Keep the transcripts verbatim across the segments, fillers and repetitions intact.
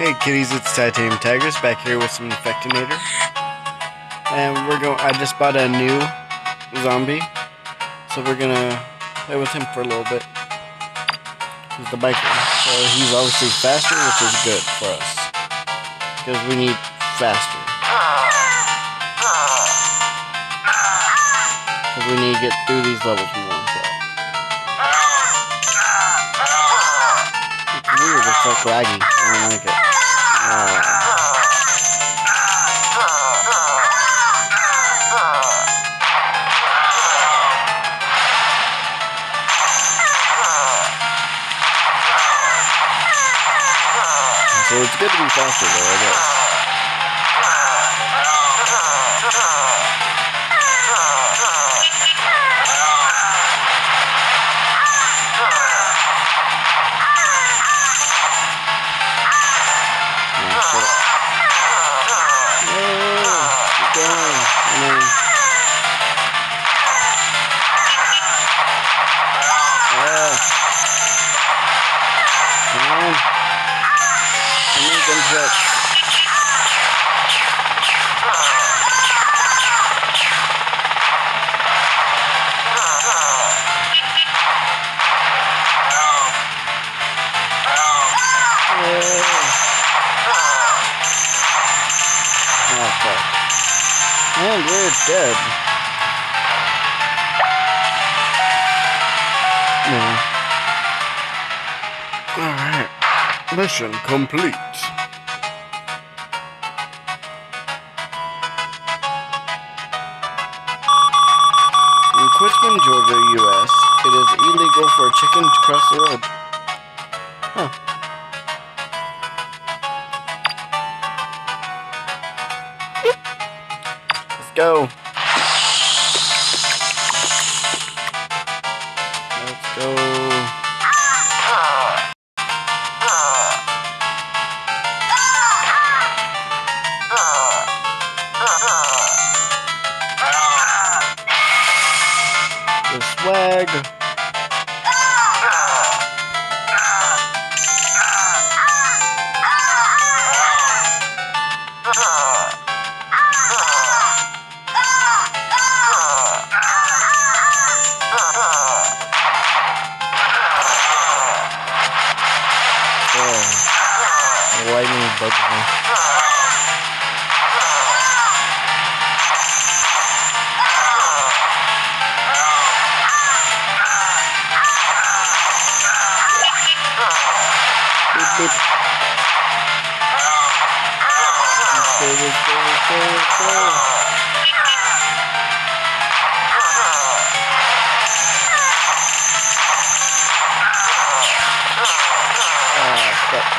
Hey kitties, it's Titanium Tigers back here with some Infectinator. And we're going I just bought a new zombie. So we're gonna play with him for a little bit. He's the biker. So he's obviously faster, which is good for us. Because we need faster. Because we need to get through these levels more. It's weird, it's like laggy. I don't like it. Uh, So it's good to be faster though, I guess. Oh, shit. No, keep going. I mean, uh, come on. Come on, gunshot. Oh, fuck. And we're dead. No. Alright. Mission complete. In Quitman, Georgia, U S, it is illegal for a chicken to cross the road. Huh. Let's go. Let's go. The swag. Oh, the lightning bugs me. Beep, beep. Let's go, let's go, let's go, let's go. Ah, fuck.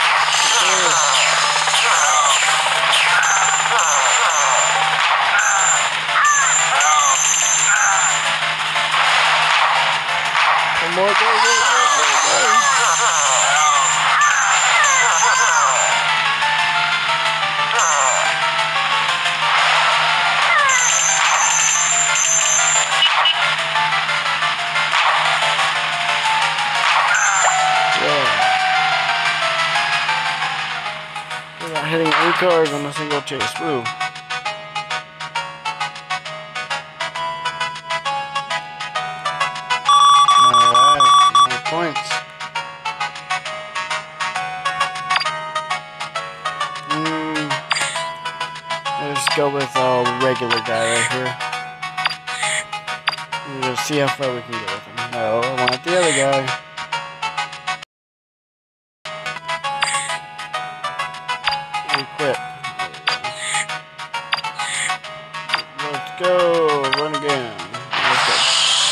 One more, go, go, go, go, go. We're not hitting any cars on a single chase. Woo. Alright, no points. Mm, let's go with a regular guy right here. We'll see how far we can get with him. No, I want the other guy. Equip. Let's go. Run again. Let's go.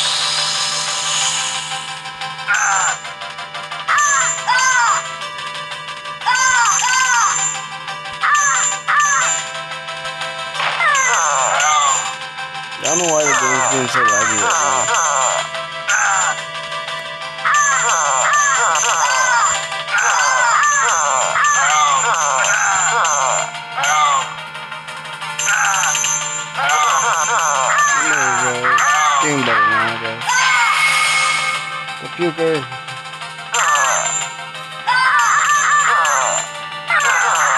I don't know why the game's being so laggy right now. Getting better now, I guess. The puker.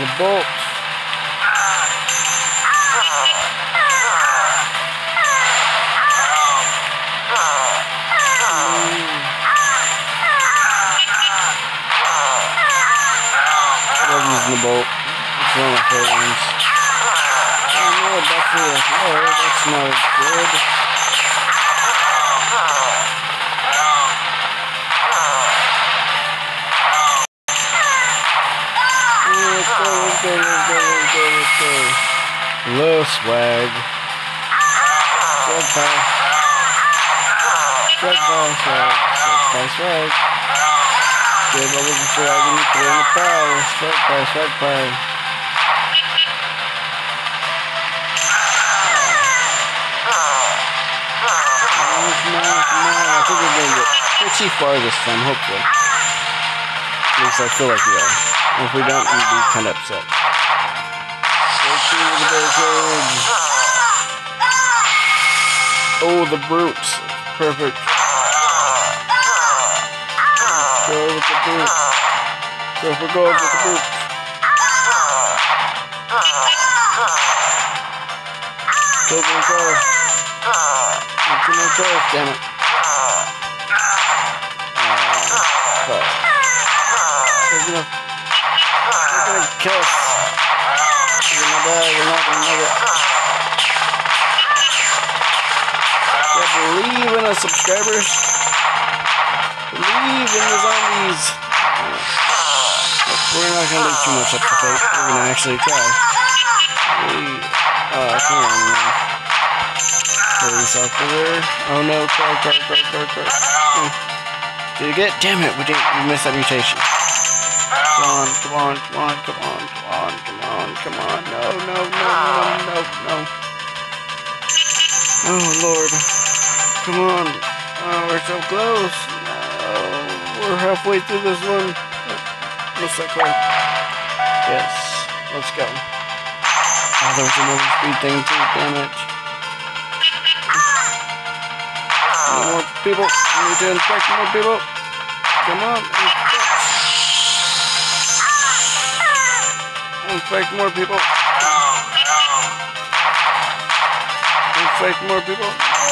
The bolt. The bolt. It's one of my favorite ones. Oh no, definitely a floor. That's not good. Let's go, let's go, let's go, let's go, let's go. Low swag. Swag by. Swag by swag. Swag by swag. Good bubbles and swag and you throw in the pile. Swag pie, swag pie. Oh, come on, come on. I think we're gonna get pretty far this time, hopefully. At least I feel like we are. And if we don't, we'd be kind of upset. Go through the barricades. Oh, the brutes. Perfect. Go with the brute. Go for gold with the brute. Go, go, go. Come on, go. Damn it. Oh, fuck. They're gonna, they're gonna kill us. We're gonna die. We're not gonna make it. Yeah, believe in us, subscribers. Believe in the zombies. We're not gonna leave too much up to fate. We're gonna actually try. We, oh, come on, man. Police officer. Oh no, car, car, car, car, car. Oh. Did you get it? Damn it, we didn't. We missed that mutation. Come on, come on, come on, come on, come on, come on, come on. No, no, no, no, no, no. Oh Lord. Come on. Oh, we're so close. We're halfway through this one. Looks like we're... Yes. Let's go. Oh, there was another speed thing too. Damn it. More people. We need to infect more people. Come on. Infect. Infect more people. Infect more people.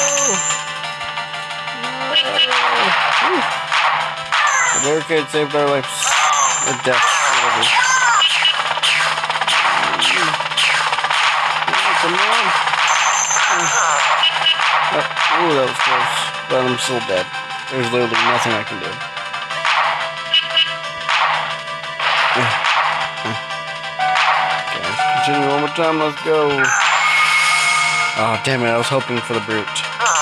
No. No. The barricade saved our lives. Or death, whatever. Oh, come on. Oh, ooh, that was close. But I'm still dead. There's literally nothing I can do. Okay, let's continue one more time. Let's go. Oh, damn it. I was hoping for the brute.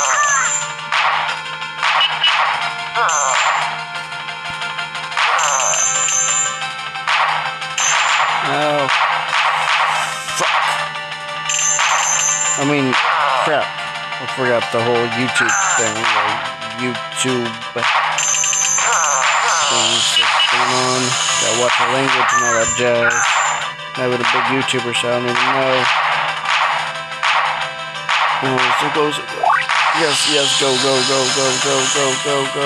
Oh, fuck. I mean, crap. I forgot the whole YouTube thing. The YouTube things that's going on. Gotta watch the language and all that jazz. Maybe the big YouTuber, so I don't even know. Oh, so go, so go. Yes, yes, go, go, go, go, go, go, go, go.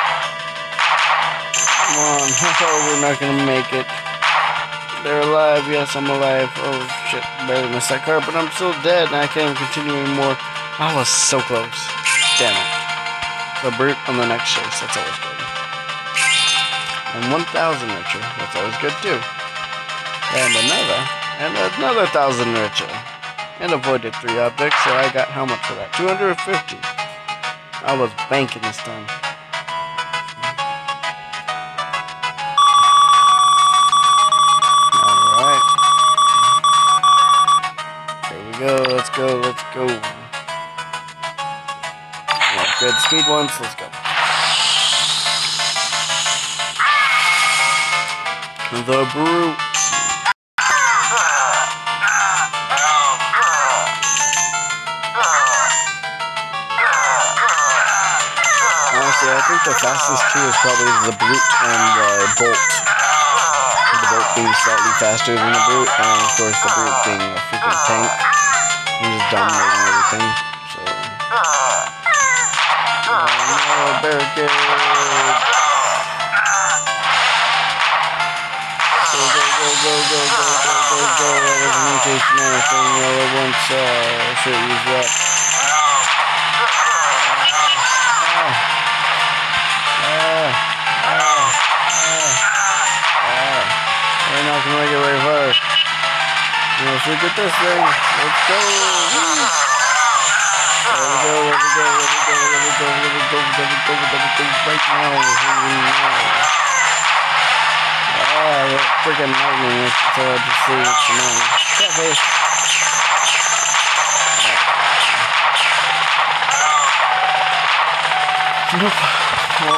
Come on. Oh, we're not gonna make it. They're alive. Yes, I'm alive. Oh, shit. Barely missed that car, but I'm still dead, and I can't even continue anymore. I was so close. Damn it. The brute on the next chase. That's always good. And one thousand richer. That's always good, too. And another. And another one thousand richer. And avoided three objects, so I got how much for that? two hundred fifty. I was banking this time. Go, let's go, let's go. Yeah, good speed once, let's go. The brute. Honestly, I think the fastest two is probably the brute and the bolt. The bolt being slightly faster than the brute, and of course the brute being a freaking tank. He's just dominating everything, so... Oh no, barricade! Go, go, go, go, go, go, go, go, go. That wasn't mutation or anything. Well, it once, uh, should use that. We're not gonna make it very far. Let's look at this thing. Let's go. There we go, there we go, there we go, there we go, there we go, there we go, there we go, right now. Ah, that freaking lightning. That's all I just see. Come on. Catfish. Nope. Well,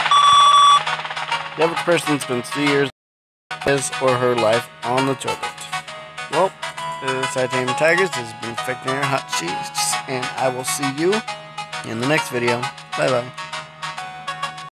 the average person spends three years his or her life on the toilet. Well, the Titanium Tigers has been Fectinator Hot Cheese, and I will see you in the next video. Bye bye.